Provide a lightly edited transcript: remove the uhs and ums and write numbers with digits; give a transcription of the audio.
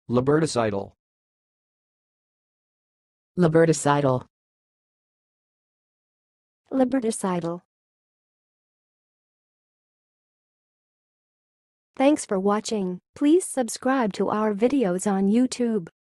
liberticidal, liberticidal, liberticidal. Thanks for watching. Please subscribe to our videos on YouTube.